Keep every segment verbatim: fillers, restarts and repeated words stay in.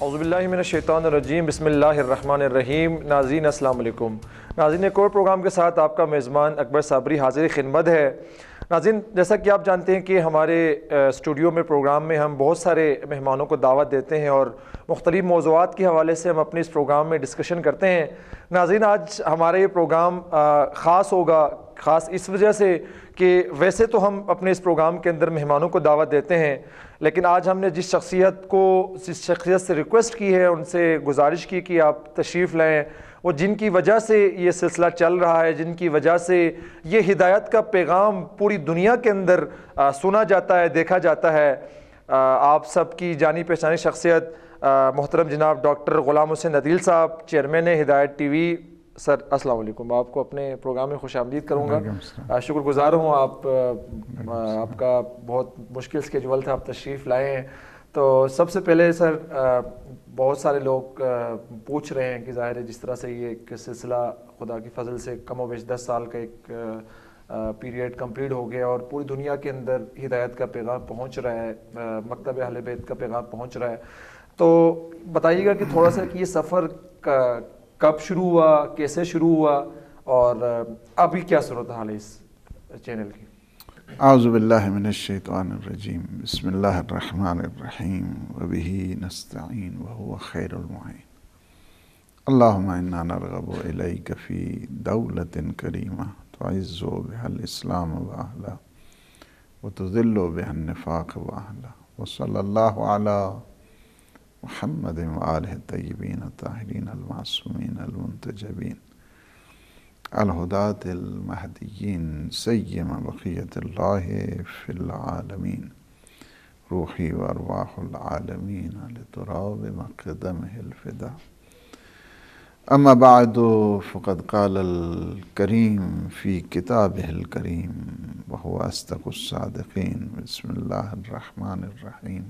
اعوذ باللہ من الشیطان الرجیم، بسم اللہ الرحمن الرحیم۔ ناظرین السلام علیکم۔ ناظرین ایک اور پروگرام کے ساتھ آپ کا میزبان اکبر صابری حاضر خدمت ہے۔ ناظرین جیسا کہ آپ جانتے ہیں کہ ہمارے اسٹوڈیو میں پروگرام میں ہم بہت سارے مہمانوں کو دعوت دیتے ہیں اور مختلف موضوعات کے حوالے سے ہم اپنے اس پروگرام میں ڈسکشن کرتے ہیں۔ ناظرین آج ہمارا یہ پروگرام خاص ہوگا، خاص اس وجہ سے کہ ویسے تو ہم اپنے اس پروگرام کے اندر مہمانوں کو دعوت دیتے ہیں، لیکن آج ہم نے جس شخصیت کو جس شخصیت سے ریکویسٹ کی ہے، ان سے گزارش کی کہ آپ تشریف لائیں، وہ جن کی وجہ سے یہ سلسلہ چل رہا ہے، جن کی وجہ سے یہ ہدایت کا پیغام پوری دنیا کے اندر سنا جاتا ہے، دیکھا جاتا ہے، آپ سب کی جانی پہچانی شخصیت محترم جناب ڈاکٹر غلام حسین عدیل صاحب، چیئرمین ہدایت ٹی وی۔ سر السلام علیکم، آپ کو اپنے پروگرام میں خوش آمدید کروں گا۔ شکر گزار ہوں، آپ آپ کا بہت مشکل اسکیجول تھا، آپ تشریف لائے ہیں۔ تو سب سے پہلے سر بہت سارے لوگ پوچھ رہے ہیں کہ ظاہر ہے جس طرح سے یہ ایک سلسلہ خدا کی فضل سے کم و بیش دس سال کا ایک پیریڈ کمپلیٹ ہو گیا اور پوری دنیا کے اندر ہدایت کا پیغام پہنچ رہا ہے، مکتب اہل بیت کا پیغام پہنچ رہا ہے، تو بتائیے گا کہ تھوڑا سا کہ یہ سفر کا کب شروع ہوا، کیسے شروع ہوا، اور ابھی کیا صورتحال ہے اس چینل کی؟ اعوذ باللہ من الشیطان الرجیم، بسم اللہ الرحمن الرحیم، وبہ نستعین وہو خیر المعین۔ اللہم انا نرغب الیک فی دولت کریمہ تعز بها الاسلام واہلہ وتذل بها النفاق واہلہ، وصلی اللہ علی محمد وآلہ الطیبین الطاہرین المعصومین المنتجبین الہداة المہدیین سیم بقیت اللہ فی العالمین، روحی وارواح العالمین لتراب مقدمہ الفدا۔ اما بعد فقد قال الکریم فی کتابہ الکریم وہو اصدق الصادقین، بسم اللہ الرحمن الرحیم۔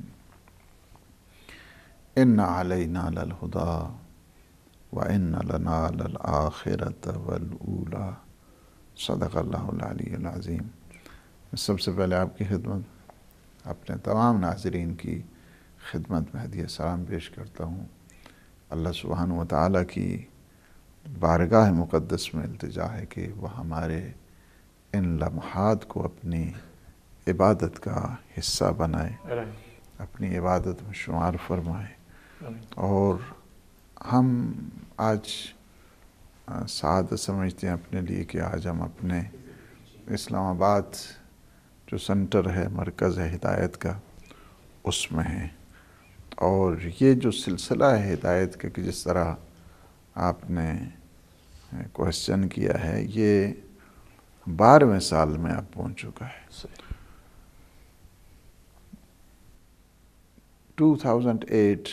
ان علینا للہدی وَإِنَّ لَنَا لَلْآخِرَةَ وَالْأُولَى، صدق اللہ العلی العظیم۔ میں سب سے پہلے آپ کی خدمت، اپنے تمام ناظرین کی خدمت میں ہدیہ سلام پیش کرتا ہوں۔ اللہ سبحانہ و تعالیٰ کی بارگاہ مقدس میں التجا ہے کہ وہ ہمارے ان لمحات کو اپنی عبادت کا حصہ بنائے، اپنی عبادت میں شمار فرمائے، اور ہم آج سعادت سمجھتے ہیں اپنے لیے کہ آج ہم اپنے اسلام آباد جو سنٹر ہے، مرکز ہے ہدایت کا، اس میں ہیں، اور یہ جو سلسلہ ہے ہدایت کا کہ جس طرح آپ نے کوشچن کیا ہے، یہ بارہویں سال میں اب پہنچ چکا ہے۔ ٹو تھاؤزنڈ ایٹ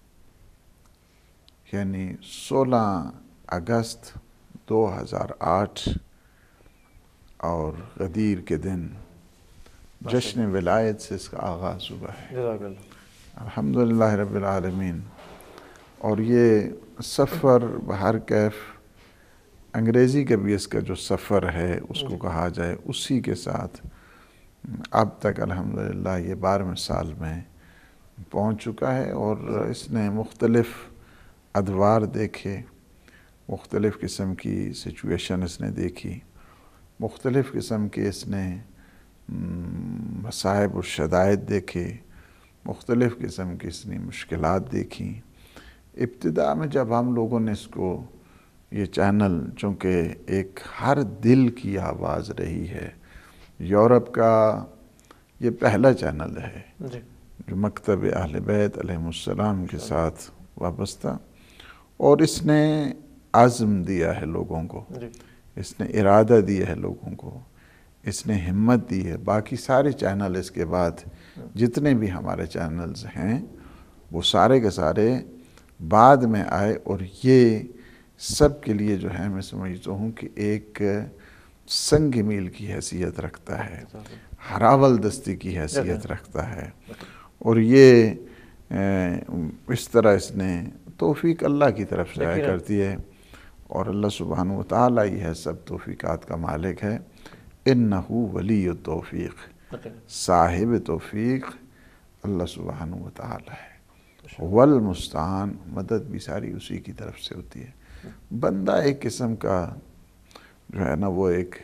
یعنی سولہ اگست دو ہزار آٹھ اور غدیر کے دن جشن ولایت سے اس کا آغاز ہوا ہے، الحمدللہ رب العالمین۔ اور یہ سفر بہر کیف، انگریزی کا بھی اس کا جو سفر ہے اس کو کہا جائے، اسی کے ساتھ اب تک الحمدللہ یہ بارہویں سال میں پہنچ چکا ہے، اور اس نے مختلف ادوار دیکھے، مختلف قسم کی سچویشن اس نے دیکھی، مختلف قسم کے اس نے مصائب و شدائد دیکھے، مختلف قسم کی اس نے مشکلات دیکھی۔ ابتدا میں جب ہم لوگوں نے اس کو یہ چینل، چونکہ ایک ہر دل کی آواز رہی ہے، یورپ کا یہ پہلا چینل ہے جو مکتب اہل بیت علیہ السلام کے ساتھ وابستہ، اور اس نے عزم دیا ہے لوگوں کو، اس نے ارادہ دیا ہے لوگوں کو، اس نے ہمت دی ہے۔ باقی سارے چینل اس کے بعد جتنے بھی ہمارے چینلز ہیں وہ سارے کے سارے بعد میں آئے، اور یہ سب کے لیے جو ہے میں سمجھتا ہوں کہ ایک سنگ میل کی حیثیت رکھتا ہے، ہراول دستی کی حیثیت رکھتا ہے، اور یہ اس طرح اس نے توفیق اللہ کی طرف سے آیا کرتی ہے، اور اللہ سبحانہ و تعالیٰ ہی ہے سب توفیقات کا مالک ہے۔ انہو ولی التوفیق، صاحب توفیق اللہ سبحانہ و تعالیٰ ہے، والمستعان، مدد بھی ساری اسی کی طرف سے ہوتی ہے۔ بندہ ایک قسم کا جو ہے نا وہ ایک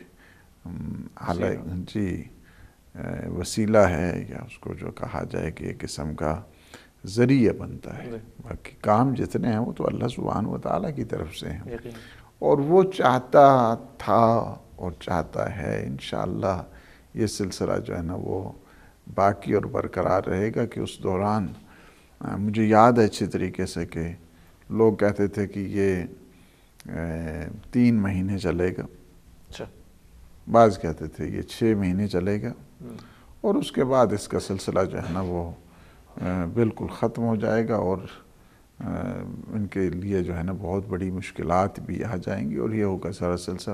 جی وسیلہ ہے، یا اس کو جو کہا جائے کہ ایک قسم کا ذریعہ بنتا ہے، باقی کام جتنے ہیں وہ تو اللہ سبحانہ و تعالیٰ کی طرف سے ہیں، اور وہ چاہتا تھا اور چاہتا ہے انشاءاللہ یہ سلسلہ جو ہے نا وہ باقی اور برقرار رہے گا۔ کہ اس دوران مجھے یاد ہے اچھی طریقے سے کہ لوگ کہتے تھے کہ یہ تین مہینے چلے گا، بعض کہتے تھے یہ چھ مہینے چلے گا، اور اس کے بعد اس کا سلسلہ جو ہے نا وہ بالکل ختم ہو جائے گا، اور ان کے لیے جو ہے نا بہت بڑی مشکلات بھی آ جائیں گی، اور یہ ہوگا سارا سلسلہ۔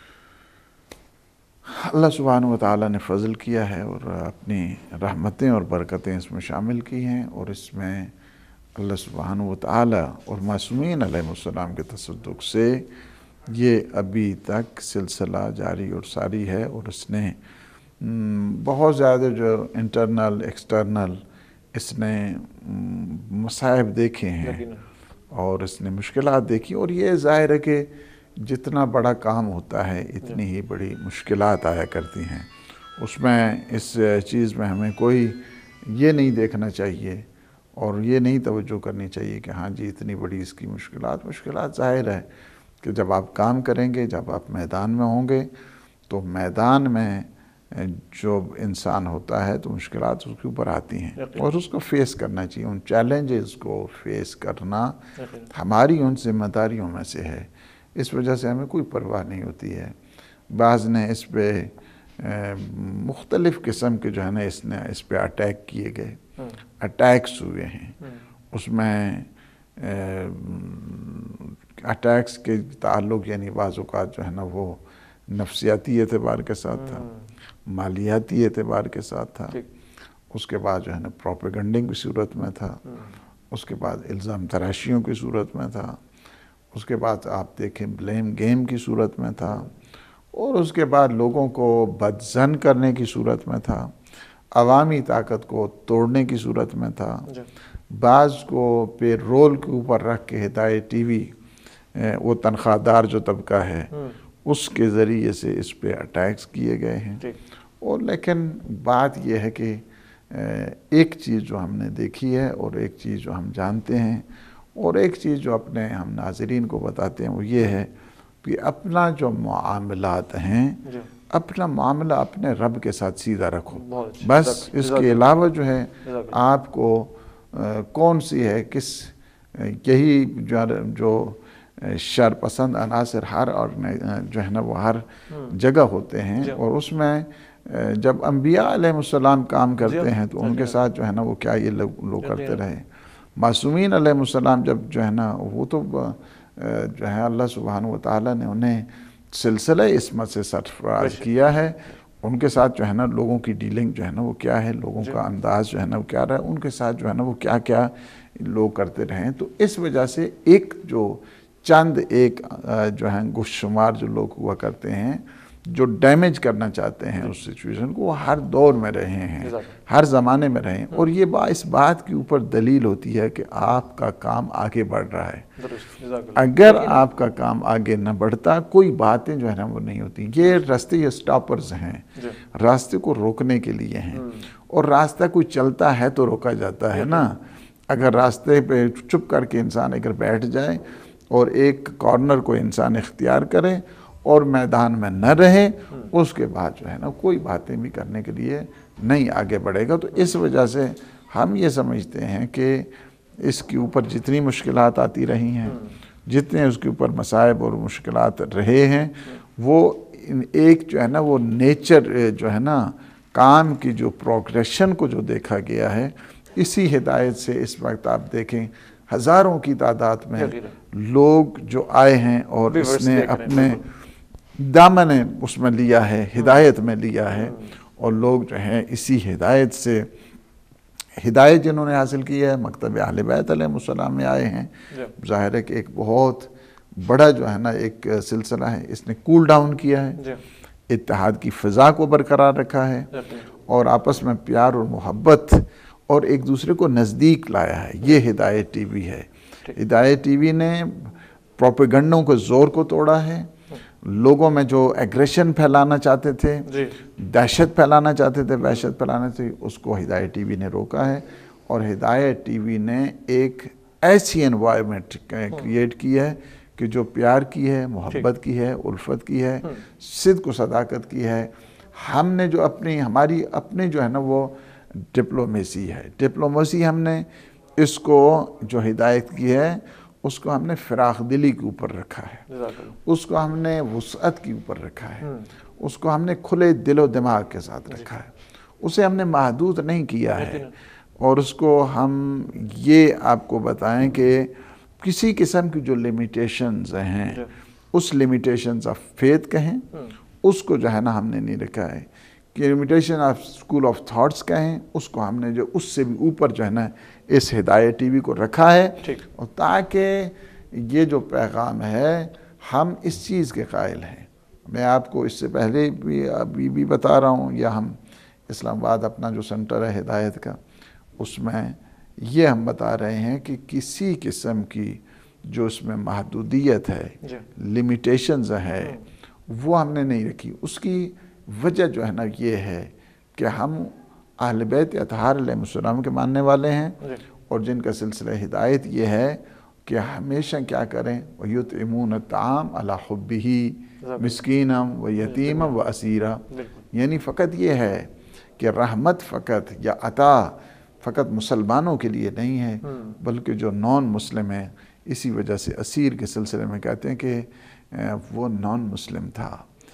اللہ سبحانہ و تعالیٰ نے فضل کیا ہے اور اپنی رحمتیں اور برکتیں اس میں شامل کی ہیں، اور اس میں اللہ سبحانہ و تعالیٰ اور معصومین علیہ السلام کے تصدق سے یہ ابھی تک سلسلہ جاری اور ساری ہے، اور اس نے بہت زیادہ جو انٹرنل ایکسٹرنل اس نے مصائب دیکھے ہیں اور اس نے مشکلات دیکھی، اور یہ ظاہر ہے کہ جتنا بڑا کام ہوتا ہے اتنی ہی بڑی مشکلات آیا کرتی ہیں۔ اس میں اس چیز میں ہمیں کوئی یہ نہیں دیکھنا چاہیے اور یہ نہیں توجہ کرنی چاہیے کہ ہاں جی اتنی بڑی اس کی مشکلات مشکلات ظاہر ہے کہ جب آپ کام کریں گے، جب آپ میدان میں ہوں گے، تو میدان میں جو انسان ہوتا ہے تو مشکلات اس کے اوپر آتی ہیں اور اس کو فیس کرنا چاہیے۔ ان چیلنجز کو فیس کرنا ہماری ان ذمہ داریوں میں سے ہے، اس وجہ سے ہمیں کوئی پرواہ نہیں ہوتی ہے۔ بعض نے اس پہ مختلف قسم کے جو ہے نا اس نے اس پہ اٹیک کیے گئے، اٹیکس ہوئے ہیں، اس میں اٹیکس کے تعلق یعنی بعض اوقات جو ہے نا وہ نفسیاتی اعتبار کے ساتھ تھا، مالیاتی اعتبار کے ساتھ تھا، اس کے بعد جو ہے نا پروپیگنڈنگ کی صورت میں تھا، اس کے بعد الزام تراشیوں کی صورت میں تھا، اس کے بعد آپ دیکھیں بلیم گیم کی صورت میں تھا، اور اس کے بعد لوگوں کو بدظن کرنے کی صورت میں تھا، عوامی طاقت کو توڑنے کی صورت میں تھا، بعض کو پے رول کے اوپر رکھ کے ہدایت ٹی وی وہ تنخواہ دار جو طبقہ ہے اس کے ذریعے سے اس پہ اٹیکس کیے گئے ہیں۔ اور لیکن بات یہ ہے کہ ایک چیز جو ہم نے دیکھی ہے اور ایک چیز جو ہم جانتے ہیں اور ایک چیز جو اپنے ہم ناظرین کو بتاتے ہیں وہ یہ ہے کہ اپنا جو معاملات ہیں اپنا معاملہ اپنے رب کے ساتھ سیدھا رکھو، بس اس کے علاوہ جو ہے آپ کو کون سی ہے کس یہی جو شر پسند عناصر ہر اور جو ہے نا وہ ہر جگہ ہوتے ہیں، اور اس میں جب انبیاء علیہ السلام کام کرتے ہیں تو ان کے ساتھ جو ہے نا وہ کیا یہ لوگ کرتے رہے، معصومین علیہ السلام جب جو ہے نا وہ تو جو ہے اللہ سبحانہ و تعالیٰ نے انہیں سلسلہ عصمت سے سرفراز کیا ہے، ان کے ساتھ جو ہے نا لوگوں کی ڈیلنگ جو ہے نا وہ کیا ہے، لوگوں کا انداز جو ہے نا وہ کیا رہا ہے، ان کے ساتھ جو ہے نا وہ کیا کیا لوگ کرتے رہے، تو اس وجہ سے ایک جو چند ایک جو ہیں گوشت شمار جو لوگ ہوا کرتے ہیں جو ڈیمیج کرنا چاہتے ہیں اس سچویشن کو، وہ ہر دور میں رہے ہیں، ہر زمانے میں رہے ہیں، اور یہ بات اس بات کے اوپر دلیل ہوتی ہے کہ آپ کا کام آگے بڑھ رہا ہے۔ اگر آپ کا کام آگے نہ بڑھتا کوئی باتیں جو ہے نا وہ نہیں ہوتی۔ یہ راستے یہ سٹاپرز ہیں، راستے کو روکنے کے لیے ہیں، اور راستہ کوئی چلتا ہے تو روکا جاتا ہے نا۔ اگر راستے پہ چپ کر کے انسان اگر بیٹھ جائے اور ایک کارنر کو انسان اختیار کرے اور میدان میں نہ رہے، اس کے بعد جو ہے نا کوئی باتیں بھی کرنے کے لیے نہیں آگے بڑھے گا۔ تو اس وجہ سے ہم یہ سمجھتے ہیں کہ اس کے اوپر جتنی مشکلات آتی رہی ہیں، جتنے اس کے اوپر مصائب اور مشکلات رہے ہیں، وہ ایک جو ہے نا وہ نیچر جو ہے نا کام کی جو پروگریشن کو جو دیکھا گیا ہے، اسی ہدایت سے اس وقت آپ دیکھیں ہزاروں کی تعداد میں لوگ جو آئے ہیں اور اس نے اپنے دامن اس میں لیا ہے، ہدایت میں لیا ہے، اور لوگ جو ہیں اسی ہدایت سے ہدایت جنہوں نے حاصل کی ہے مکتب اہل بیت علیہ السلام میں آئے ہیں۔ ظاہر ہے کہ ایک بہت بڑا جو ہے نا ایک سلسلہ ہے، اس نے کول ڈاؤن کیا ہے، اتحاد کی فضا کو برقرار رکھا ہے، اور آپس میں پیار اور محبت اور ایک دوسرے کو نزدیک لایا ہے، یہ ہدایت ٹی وی ہے۔ ہدایت ٹی وی نے پروپیگنڈوں کو زور کو توڑا ہے، لوگوں میں جو ایگریشن پھیلانا چاہتے تھے، دہشت پھیلانا چاہتے تھے، وحشت پھیلانا تھے، اس کو ہدایت ٹی وی نے روکا ہے۔ اور ہدایت ٹی وی نے ایک ایسی انوائرمنٹ کریٹ کی ہے کہ جو پیار کی ہے، محبت کی ہے، الفت کی ہے، صدق و صداقت کی ہے۔ ہم نے جو اپنی ہماری اپنے جو ہے نا وہ ڈپلومیسی ہے، ڈپلومیسی ہم نے اس کو جو ہدایت کی ہے اس کو ہم نے فراخ دلی کے اوپر رکھا ہے، اس کو ہم نے وسعت کے اوپر رکھا ہے، اس کو ہم نے کھلے دل و دماغ کے ساتھ رکھا ہے، اسے ہم نے محدود نہیں کیا ہے۔ اور اس کو ہم یہ آپ کو بتائیں کہ کسی قسم کی جو لیمیٹیشنز ہیں، اس لیمیٹیشنز آف فیتھ کہیں، اس کو جو ہے نا ہم نے نہیں رکھا ہے، کہ limitation of school of thoughts کہیں، اس کو ہم نے جو اس سے بھی اوپر جو ہے نا اس ہدایت ٹی وی کو رکھا ہے، اور تاکہ یہ جو پیغام ہے ہم اس چیز کے قائل ہیں۔ میں آپ کو اس سے پہلے بھی ابھی بھی بتا رہا ہوں، یا ہم اسلام آباد اپنا جو سنٹر ہے ہدایت کا، اس میں یہ ہم بتا رہے ہیں کہ کسی قسم کی جو اس میں محدودیت ہے، لیمیٹیشنز ہے، وہ ہم نے نہیں رکھی۔ اس کی وجہ جو ہے نا یہ ہے کہ ہم اہل بیت اطہار علیہ السلام کے ماننے والے ہیں، اور جن کا سلسلہ ہدایت یہ ہے کہ ہمیشہ کیا کریں، وَيُطْعِمُونَ الطَّعَامَ عَلَىٰ حُبِّهِ مِسْكِينًا وَيَتِيمًا وَأَسِيرًا۔ یعنی فقط یہ ہے کہ رحمت فقط یا عطا فقط مسلمانوں کے لیے نہیں ہے، بلکہ جو نان مسلم ہیں، اسی وجہ سے اسیر کے سلسلے میں کہتے ہیں کہ وہ نان مسلم تھا،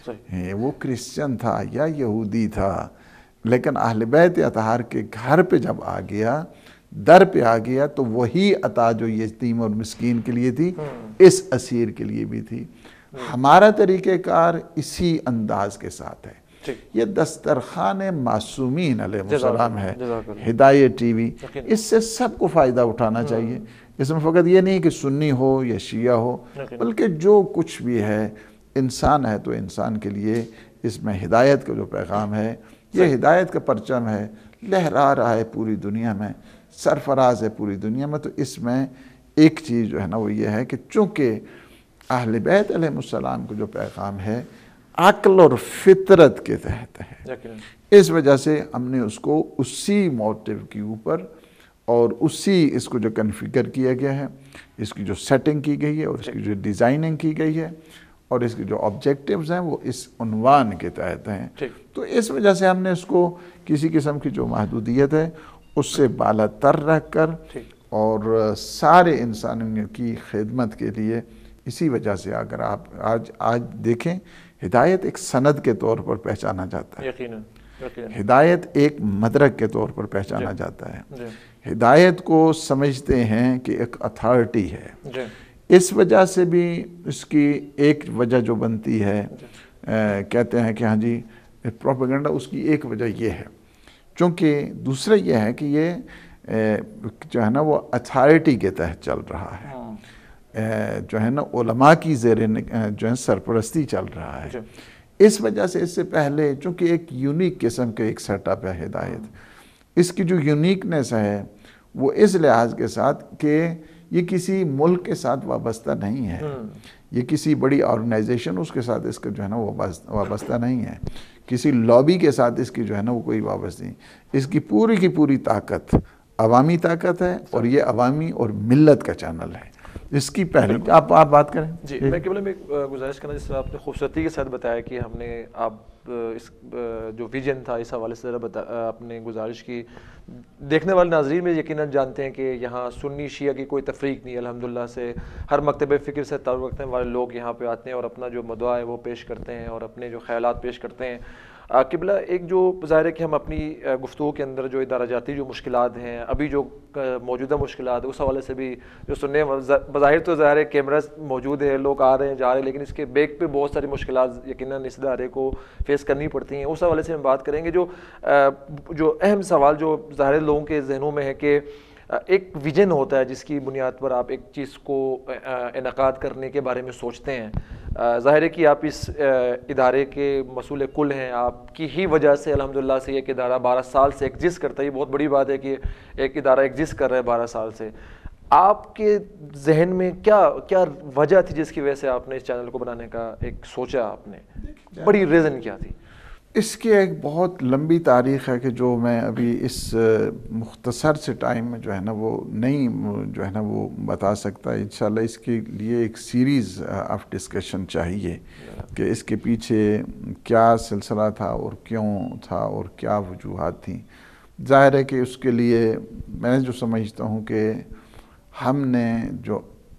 وہ کرسچن تھا یا یہودی تھا، لیکن اہل بیت اطہار کے گھر پہ جب آ گیا، در پہ آ گیا، تو وہی عطا جو یتیم اور مسکین کے لیے تھی، اس اسیر کے لیے بھی تھی۔ ہمارا طریقہ کار اسی انداز کے ساتھ ہے۔ یہ دسترخوان معصومین علیہ السلام ہے ہدایت ٹی وی، اس سے سب کو فائدہ اٹھانا چاہیے۔ اس میں فقط یہ نہیں کہ سنی ہو یا شیعہ ہو، بلکہ جو کچھ بھی ہے، انسان ہے تو انسان کے لیے اس میں ہدایت کا جو پیغام ہے، یہ ہدایت کا پرچم ہے، لہرا رہا ہے پوری دنیا میں، سرفراز ہے پوری دنیا میں۔ تو اس میں ایک چیز جو ہے نا وہ یہ ہے کہ چونکہ اہل بیت علیہ السلام کو جو پیغام ہے عقل اور فطرت کے تحت ہے، اس وجہ سے ہم نے اس کو اسی موٹیو کے اوپر اور اسی اس کو جو کنفیگر کیا گیا ہے، اس کی جو سیٹنگ کی گئی ہے اور اس کی جو ڈیزائننگ کی گئی ہے اور اس کے جو آبجیکٹیوز ہیں وہ اس عنوان کے تحت ہیں۔ تو اس وجہ سے ہم نے اس کو کسی قسم کی جو محدودیت ہے اس سے بالا تر رکھ کر اور سارے انسانوں کی خدمت کے لیے، اسی وجہ سے اگر آپ آج آج دیکھیں، ہدایت ایک سند کے طور پر پہچانا جاتا ہے، ہدایت ایک مدرک کے طور پر پہچانا جاتا ہے، ہدایت کو سمجھتے ہیں کہ ایک اتھارٹی ہے۔ اس وجہ سے بھی اس کی ایک وجہ جو بنتی ہے، کہتے ہیں کہ ہاں جی پروپیگنڈا، اس کی ایک وجہ یہ ہے، چونکہ دوسرا یہ ہے کہ یہ جو ہے نا وہ اتھارٹی کے تحت چل رہا ہے، جو ہے نا علماء کی زیر جو ہے سرپرستی چل رہا ہے۔ اس وجہ سے اس سے پہلے چونکہ ایک یونیک قسم کے ایک سیٹ اپ ہے ہدایت، اس کی جو یونیکنیس ہے وہ اس لحاظ کے ساتھ کہ یہ کسی ملک کے ساتھ وابستہ نہیں ہے، یہ کسی بڑی آرگنائزیشن اس کے ساتھ اس کا جو ہے نا وہ وابستہ نہیں ہے، کسی لابی کے ساتھ اس کی جو ہے نا وہ کوئی وابستہ نہیں، اس کی پوری کی پوری طاقت عوامی طاقت ہے، اور یہ عوامی اور ملت کا چینل ہے۔ اس کی پہلی آپ آپ بات کریں۔ جی میں کیول میں گزارش کرنا، جس طرح آپ نے خوبصورتی کے ساتھ بتایا کہ ہم نے آپ اس جو ویژن تھا اس حوالے سے ذرا بتا آپ نے گزارش کی، دیکھنے والے ناظرین میں یقیناً جانتے ہیں کہ یہاں سنی شیعہ کی کوئی تفریق نہیں، الحمدللہ سے ہر مکتب فکر سے تعلق رکھنے والے لوگ یہاں پہ آتے ہیں اور اپنا جو مدعا ہے وہ پیش کرتے ہیں اور اپنے جو خیالات پیش کرتے ہیں۔ قبلہ ایک جو ظاہر ہے کہ ہم اپنی گفتگو کے اندر جو ادارہ جاتی جو مشکلات ہیں، ابھی جو موجودہ مشکلات ہیں، اس حوالے سے بھی جو سننے بظاہر تو ظاہر ہے کیمرہ موجود ہے، لوگ آ رہے ہیں جا رہے ہیں، لیکن اس کے بیک پہ بہت ساری مشکلات یقیناً اس ادارے کو فیس کرنی پڑتی ہیں۔ اس حوالے سے ہم بات کریں گے۔ جو جو اہم سوال جو ظاہر لوگوں کے ذہنوں میں ہے کہ ایک ویژن ہوتا ہے جس کی بنیاد پر آپ ایک چیز کو انعقاد کرنے کے بارے میں سوچتے ہیں. ظاہر ہے کہ آپ اس ادارے کے مسئول کل ہیں, آپ کی ہی وجہ سے الحمدللہ سے ایک ادارہ بارہ سال سے ایگزسٹ کرتا ہے. یہ بہت بڑی بات ہے کہ ایک ادارہ ایگزسٹ کر رہا ہے بارہ سال سے. آپ کے ذہن میں کیا کیا وجہ تھی جس کی وجہ سے آپ نے اس چینل کو بنانے کا ایک سوچا, آپ نے بڑی ریزن کیا تھی؟ اس کی ایک بہت لمبی تاریخ ہے کہ جو میں ابھی اس مختصر سے ٹائم میں جو ہے نا وہ نہیں جو ہے نا وہ بتا سکتا. انشاءاللہ اس کے لیے ایک سیریز آف ڈسکشن چاہیے کہ اس کے پیچھے کیا سلسلہ تھا اور کیوں تھا اور کیا وجوہات تھیں. ظاہر ہے کہ اس کے لیے میں جو سمجھتا ہوں کہ ہم نے جو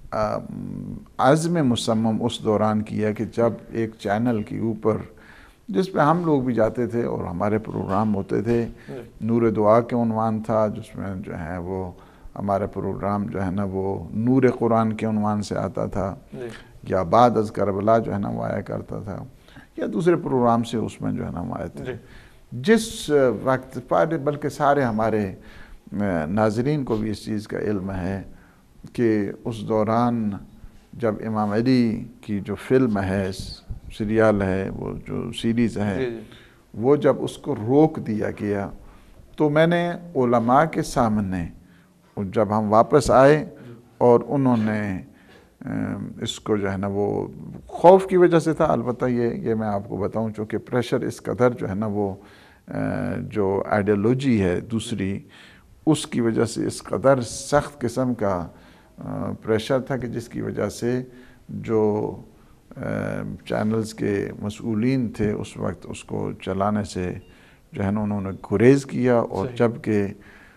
عزم مصمم اس دوران کیا کہ جب ایک چینل کے اوپر جس پہ ہم لوگ بھی جاتے تھے اور ہمارے پروگرام ہوتے تھے, نور دعا کے عنوان تھا جس میں جو ہے وہ ہمارا پروگرام جو ہے نا وہ نور قرآن کے عنوان سے آتا تھا, یا بعد از کربلا جو ہے نا وہ آیا کرتا تھا, یا دوسرے پروگرام سے اس میں جو ہے نا وہ آئے تھے. جس وقت پر بلکہ سارے ہمارے ناظرین کو بھی اس چیز کا علم ہے کہ اس دوران جب امام علی کی جو فلم ہے, سیریال ہے, وہ جو سیریز ہے, وہ جب اس کو روک دیا گیا تو میں نے علماء کے سامنے جب ہم واپس آئے اور انہوں نے اس کو جو ہے نا وہ خوف کی وجہ سے تھا, البتہ یہ یہ میں آپ کو بتاؤں چونکہ پریشر اس قدر جو ہے نا وہ جو آئیڈیالوجی ہے دوسری, اس کی وجہ سے اس قدر سخت قسم کا پریشر تھا کہ جس کی وجہ سے جو چینلز کے مسئولین تھے اس وقت اس کو چلانے سے جو ہے نا انہوں نے گریز کیا. اور جب کہ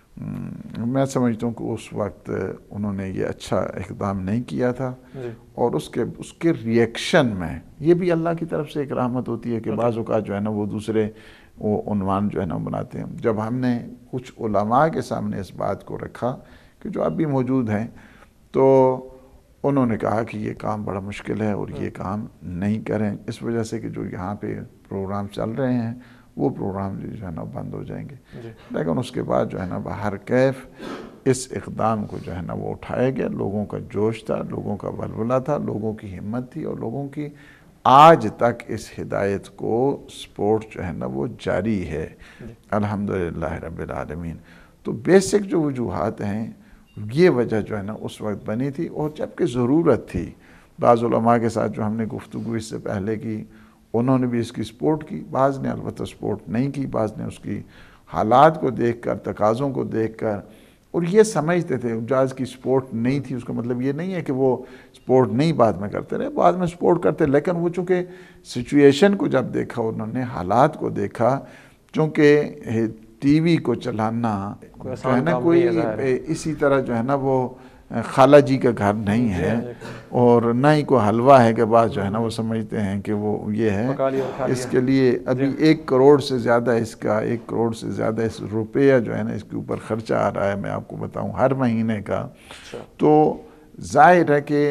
میں سمجھتا ہوں کہ اس وقت انہوں نے یہ اچھا اقدام نہیں کیا تھا, اور اس کے اس کے ریئیکشن میں یہ بھی اللہ کی طرف سے ایک رحمت ہوتی ہے کہ بعض اوقات جو ہے نا وہ دوسرے وہ عنوان جو ہے نا بناتے ہیں. جب ہم نے کچھ علماء کے سامنے اس بات کو رکھا کہ جو اب بھی موجود ہیں, تو انہوں نے کہا کہ یہ کام بڑا مشکل ہے اور یہ کام نہیں کریں, اس وجہ سے کہ جو یہاں پہ پروگرام چل رہے ہیں وہ پروگرام جو ہے نا بند ہو جائیں گے. لیکن اس کے بعد جو ہے نا بہر کیف اس اقدام کو جو ہے نا وہ اٹھایا گیا. لوگوں کا جوش تھا, لوگوں کا ولولہ تھا, لوگوں کی ہمت تھی, اور لوگوں کی آج تک اس ہدایت کو سپورٹ جو ہے نا وہ جاری ہے الحمدللہ رب العالمین. تو بیسک جو وجوہات ہیں یہ وجہ جو ہے نا اس وقت بنی تھی, اور جبکہ ضرورت تھی. بعض علماء کے ساتھ جو ہم نے گفتگو اس سے پہلے کی انہوں نے بھی اس کی سپورٹ کی, بعض نے البتہ سپورٹ نہیں کی, بعض نے اس کی حالات کو دیکھ کر, تقاضوں کو دیکھ کر, اور یہ سمجھتے تھے جاز کی سپورٹ نہیں تھی. اس کا مطلب یہ نہیں ہے کہ وہ سپورٹ نہیں بعد میں کرتے رہے, بعد میں سپورٹ کرتے, لیکن وہ چونکہ سچویشن کو جب دیکھا, انہوں نے حالات کو دیکھا, چونکہ ٹی وی کو چلانا جو ہے نا کوئی اسی طرح جو ہے نا وہ خالہ جی کا گھر نہیں ہے, اور نہ ہی کوئی حلوہ ہے کہ بعض جو ہے نا وہ سمجھتے ہیں کہ وہ یہ ہے. اس کے لیے ابھی ایک کروڑ سے زیادہ اس کا ایک کروڑ سے زیادہ اس روپیہ جو ہے نا اس کے اوپر خرچہ آ رہا ہے, میں آپ کو بتاؤں, ہر مہینے کا. تو ظاہر ہے کہ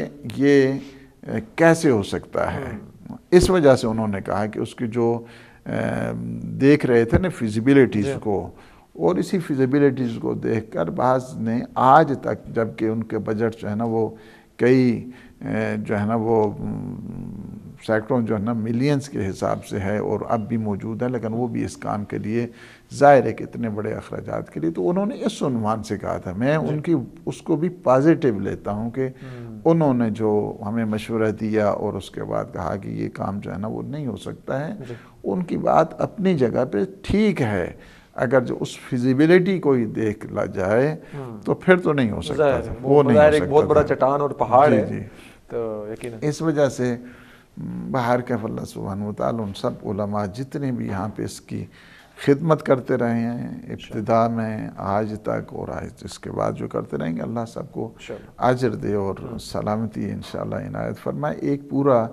یہ کیسے ہو سکتا ہے. اس وجہ سے انہوں نے کہا کہ اس کی جو دیکھ رہے تھے نا فیزیبلٹیز کو, اور اسی فیزیبلٹیز کو دیکھ کر بعض نے آج تک, جبکہ ان کے بجٹ جو ہے نا وہ کئی جو ہے نا وہ سینکڑوں جو ہے نا ملینز کے حساب سے ہے اور اب بھی موجود ہے, لیکن وہ بھی اس کام کے لیے ظاہر ہے کہ اتنے بڑے اخراجات کے لیے, تو انہوں نے اس عنوان سے کہا تھا. میں ان کی اس کو بھی پازیٹیو لیتا ہوں کہ انہوں نے جو ہمیں مشورہ دیا اور اس کے بعد کہا کہ یہ کام جو ہے نا وہ نہیں ہو سکتا ہے, ان کی بات اپنی جگہ پہ ٹھیک ہے. اگر جو اس فیزیبلٹی کو ہی دیکھ لا جائے تو پھر تو نہیں ہو سکتا تھا, وہ نہیں ہو سکتا. ایک بہت بڑا چٹان اور پہاڑ ہے, تو یقیناً اس وجہ سے بہر کیف اللہ سبحانہ وتعالی ان سب علماء جتنے بھی یہاں پہ اس کی خدمت کرتے رہے ہیں ابتدا میں آج تک, اور آج اس کے بعد جو کرتے رہیں گے, اللہ سب کو اجر دے اور سلامتی انشاءاللہ عنایت فرمائے. ایک پورا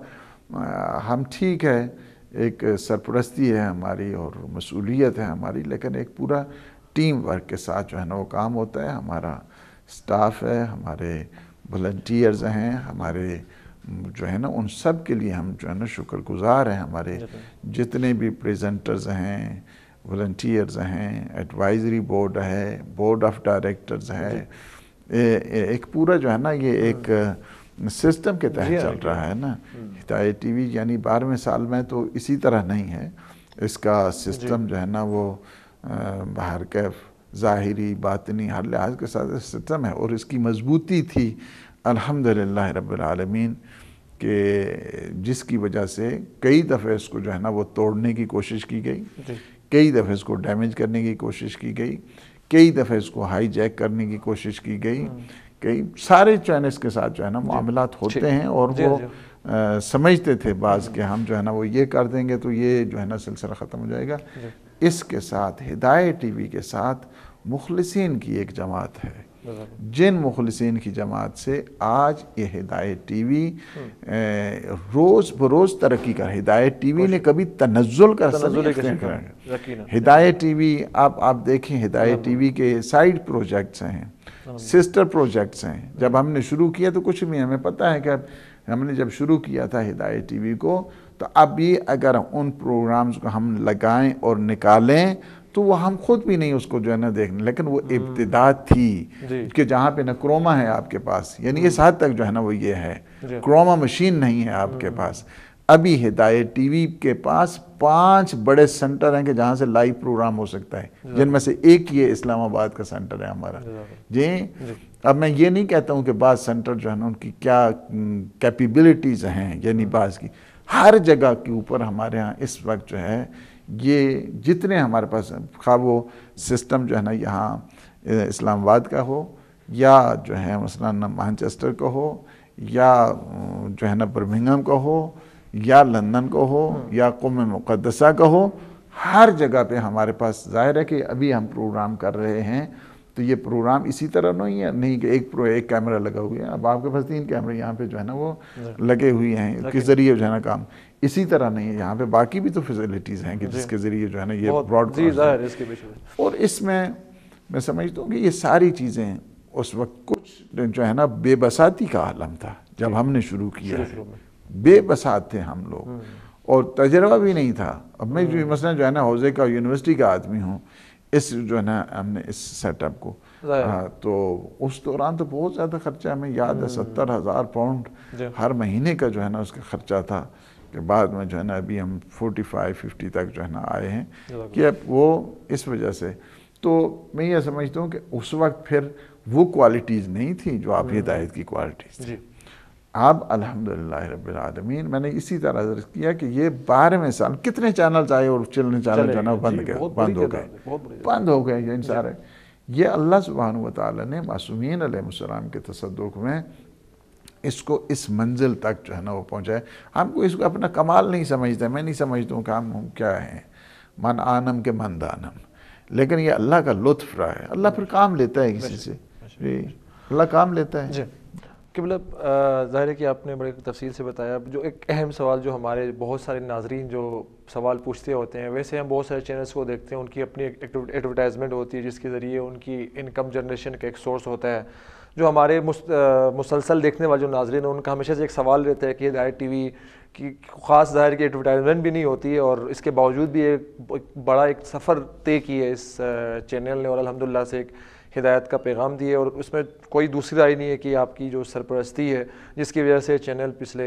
ہم ٹھیک ہے ایک سرپرستی ہے ہماری اور مسئولیت ہے ہماری, لیکن ایک پورا ٹیم ورک کے ساتھ جو ہے نا وہ کام ہوتا ہے. ہمارا سٹاف ہے, ہمارے والنٹیئرز ہیں, ہمارے جو ہے نا ان سب کے لیے ہم جو ہے نا شکر گزار ہیں. ہمارے جتنے بھی پریزنٹرز ہیں, والنٹیئرز ہیں، ایڈوائزری بورڈ ہے، بورڈ آف ڈائریکٹرز ہے، ایک پورا جو ہے نا یہ ایک سسٹم کے تحت چل رہا ہے نا ہدایت ٹی وی. یعنی بارہویں سال میں تو اسی طرح نہیں ہے، اس کا سسٹم جو ہے نا وہ باہر کیف ظاہری باطنی ہر لحاظ کے ساتھ سسٹم ہے، اور اس کی مضبوطی تھی الحمدللہ رب العالمین کہ جس کی وجہ سے کئی دفعہ اس کو جو ہے نا وہ توڑنے کی کوشش کی گئی، کئی دفعہ اس کو ڈیمیج کرنے کی کوشش کی گئی، کئی دفعہ اس کو ہائی جیک کرنے کی کوشش کی گئی. کئی سارے چینلز کے ساتھ جو ہے نا معاملات ہوتے ہیں، اور وہ سمجھتے تھے بعض کہ ہم جو ہے نا وہ یہ کر دیں گے تو یہ جو ہے نا سلسلہ ختم ہو جائے گا. اس کے ساتھ ہدایت ٹی وی کے ساتھ مخلصین کی ایک جماعت ہے، جن مخلصین کی جماعت سے آج یہ ہدایت ٹی وی روز بروز ترقی کر. ہدایت ٹی وی نے کبھی تنزل کا ہدایت ٹی وی آپ آپ دیکھیں ہدایت ٹی وی کے سائیڈ پروجیکٹس ہیں، سسٹر پروجیکٹس ہیں. جب ہم نے شروع کیا تو کچھ بھی ہمیں پتہ ہے کہ ہم نے جب شروع کیا تھا ہدایت ٹی وی کو تو اب بھی اگر ان پروگرامز کو ہم لگائیں اور نکالیں تو وہ ہم خود بھی نہیں اس کو جو ہے نا دیکھنے، لیکن وہ ابتدا تھی کہ جہاں پہ نہ کروما ہے آپ کے پاس، یعنی اس حد تک جو ہے نا وہ یہ ہے کروما مشین نہیں ہے آپ کے پاس. ابھی ہدایت ٹی وی کے پاس پانچ بڑے سنٹر ہیں کہ جہاں سے لائیو پروگرام ہو سکتا ہے، جن میں سے ایک یہ اسلام آباد کا سنٹر ہے ہمارا. جی اب میں یہ نہیں کہتا ہوں کہ بعض سنٹر جو ہے نا ان کی کیا کیپیبلٹیز ہیں، یعنی بعض کی ہر جگہ کے اوپر ہمارے ہاں اس وقت جو ہے یہ جتنے ہمارے پاس خواہ وہ سسٹم جو ہے نا یہاں اسلام آباد کا ہو یا جو ہے مثلاً مانچسٹر کا ہو یا جو ہے نا برمنگھم کا ہو یا لندن کو ہو یا قم مقدسہ کا ہو، ہر جگہ پہ ہمارے پاس ظاہر ہے کہ ابھی ہم پروگرام کر رہے ہیں تو یہ پروگرام اسی طرح نہیں ہے نہیں کہ ایک پرو ایک کیمرہ لگا ہوا ہے. اب آپ کے پاس تین کیمرے یہاں پہ جو ہے نا وہ لگے ہوئے ہیں کس ذریعے جو ہے نا کام اسی طرح نہیں ہے. یہاں پہ باقی بھی تو فیسلٹیز ہیں کہ جس کے ذریعے جو ہے نا یہ براڈ کاسٹ، اور اس میں میں سمجھتا ہوں کہ یہ ساری چیزیں اس وقت کچھ جو ہے نا بے بساتی کا عالم تھا جب ہم نے شروع کیا ہے، بے بسات تھے ہم لوگ اور تجربہ بھی نہیں تھا. اب میں جو مثلا جو ہے نا حوزے کا یونیورسٹی کا آدمی ہوں، اس جو ہے نا ہم نے اس سیٹ اپ کو تو اس دوران تو بہت زیادہ خرچہ ہمیں یاد ہے، ستر ہزار پاؤنڈ ہر مہینے کا جو ہے نا اس کا خرچہ تھا کہ بعد میں جو ہے نا ابھی ہم فورٹی فائیو ففٹی تک جو ہے نا آئے ہیں کہ اب وہ اس وجہ سے. تو میں یہ سمجھتا ہوں کہ اس وقت پھر وہ کوالٹیز نہیں تھی جو آپ ہدایت کی کوالٹیز تھی. اب الحمدللہ رب العالمین میں نے اسی طرح عرض کیا کہ یہ بارہویں سال کتنے چینلز آئے اور چلنے چینل جو ہے نا بند گئے بند ہو گئے بند ہو گئے یہ سارے. یہ اللہ سبحانہ وتعالی نے معصومین علیہ السلام کے تصدق میں اس کو اس منزل تک جو ہے نا وہ پہنچائے. ہم کو اس کو اپنا کمال نہیں سمجھتے، میں نہیں سمجھتا ہوں کہ ہم کیا ہیں من آنم کے من دانم، لیکن یہ اللہ کا لطف رہا ہے. اللہ پھر کام لیتا ہے کسی سے، جی اللہ کام لیتا ہے. کہ مطلب ظاہر ہے کہ آپ نے بڑے تفصیل سے بتایا. جو ایک اہم سوال جو ہمارے بہت سارے ناظرین جو سوال پوچھتے ہوتے ہیں، ویسے ہم بہت سارے چینلز کو دیکھتے ہیں، ان کی اپنی ایڈورٹائزمنٹ ہوتی ہے جس کے ذریعے ان کی انکم جنریشن کا ایک سورس ہوتا ہے. جو ہمارے مسلسل دیکھنے والے جو ناظرین ہیں ان کا ہمیشہ سے ایک سوال رہتا ہے کہ ہدایت ٹی وی کی خاص ظاہر کی ایڈورٹائزمنٹ بھی نہیں ہوتی ہے، اور اس کے باوجود بھی ایک بڑا ایک سفر طے کی ہے اس چینل نے اور الحمدللہ سے ایک ہدایت کا پیغام دی ہے، اور اس میں کوئی دوسری رائے نہیں ہے کہ آپ کی جو سرپرستی ہے جس کی وجہ سے چینل پچھلے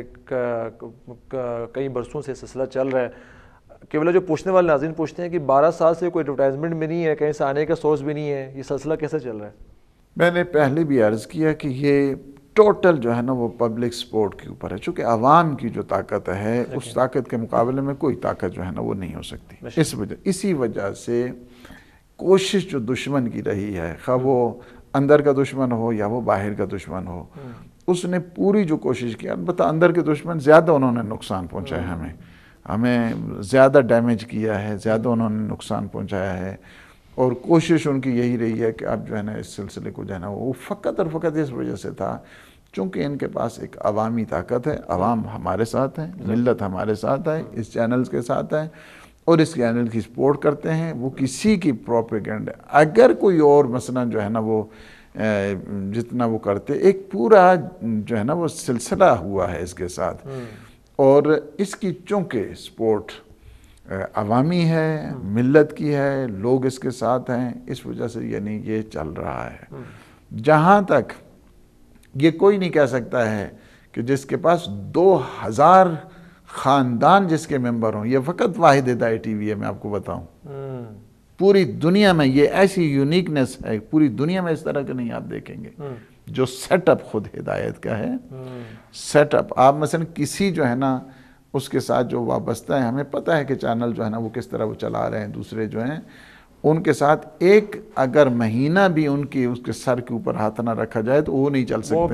کئی برسوں سے سلسلہ چل رہا ہے. کہ جو پوچھنے والے ناظرین پوچھتے ہیں کہ بارہ سال سے کوئی ایڈورٹائزمنٹ بھی نہیں ہے، کہیں سے آنے کا سورس بھی نہیں ہے، یہ سلسلہ کیسے چل رہا ہے؟ میں نے پہلے بھی عرض کیا کہ یہ ٹوٹل جو ہے نا وہ پبلک سپورٹ کے اوپر ہے، چونکہ عوام کی جو طاقت ہے اس طاقت کے مقابلے میں کوئی طاقت جو ہے نا وہ نہیں ہو سکتی. اس وجہ اسی وجہ سے کوشش جو دشمن کی رہی ہے، خواہ وہ اندر کا دشمن ہو یا وہ باہر کا دشمن ہو، اس نے پوری جو کوشش کی. البتہ اندر کے دشمن زیادہ انہوں نے نقصان پہنچایا ہے، ہمیں ہمیں زیادہ ڈیمیج کیا ہے، زیادہ انہوں نے نقصان پہنچایا ہے، اور کوشش ان کی یہی رہی ہے کہ اب جو ہے نا اس سلسلے کو جو ہے نا وہ فقط اور فقط اس وجہ سے تھا چونکہ ان کے پاس ایک عوامی طاقت ہے. عوام ہمارے ساتھ ہیں، ملت ہمارے ساتھ ہے، اس چینلز کے ساتھ ہے اور اس چینل کی سپورٹ کرتے ہیں. وہ کسی کی پروپیگنڈ اگر کوئی اور مثلا جو ہے نا وہ جتنا وہ کرتے، ایک پورا جو ہے نا وہ سلسلہ ہوا ہے اس کے ساتھ، اور اس کی چونکہ سپورٹ عوامی ہے، ملت کی ہے، لوگ اس کے ساتھ ہیں، اس وجہ سے یعنی یہ چل رہا ہے۔ جہاں تک یہ کوئی نہیں کہہ سکتا ہے کہ جس کے پاس دو ہزار خاندان جس کے ممبر ہوں، یہ فقط واحد ہدایت ٹی وی ہے، میں آپ کو بتاؤں پوری دنیا میں یہ ایسی یونیکنس ہے، پوری دنیا میں اس طرح کے نہیں آپ دیکھیں گے جو سیٹ اپ خود ہدایت کا ہے۔ سیٹ اپ آپ مثلا کسی جو ہے نا اس کے ساتھ جو وابستہ ہے، ہمیں پتہ ہے کہ چینل جو ہے نا وہ کس طرح وہ چلا رہے ہیں، دوسرے جو ہیں ان کے ساتھ ایک اگر مہینہ بھی ان کی اس کے سر کے اوپر ہاتھ نہ رکھا جائے تو وہ نہیں چل سکتے